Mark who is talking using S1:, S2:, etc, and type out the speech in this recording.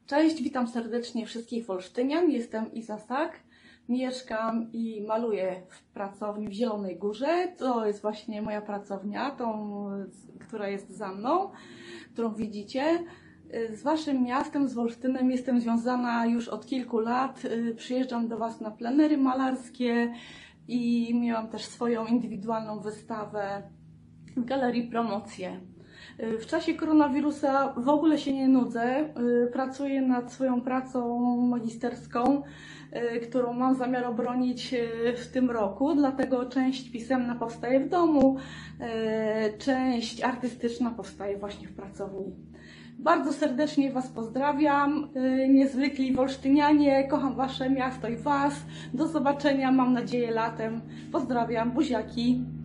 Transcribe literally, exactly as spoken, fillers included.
S1: Cześć, witam serdecznie wszystkich Wolsztynian. Jestem Iza Sak. Mieszkam i maluję w pracowni w Zielonej Górze. To jest właśnie moja pracownia, tą, która jest za mną, którą widzicie. Z Waszym miastem, z Wolsztynem jestem związana już od kilku lat. Przyjeżdżam do Was na plenery malarskie i miałam też swoją indywidualną wystawę w Galerii Promocje. W czasie koronawirusa w ogóle się nie nudzę. Pracuję nad swoją pracą magisterską, którą mam zamiar obronić w tym roku, dlatego część pisemna powstaje w domu, część artystyczna powstaje właśnie w pracowni. Bardzo serdecznie Was pozdrawiam, niezwykli wolsztynianie, kocham Wasze miasto i Was. Do zobaczenia, mam nadzieję, latem. Pozdrawiam, buziaki.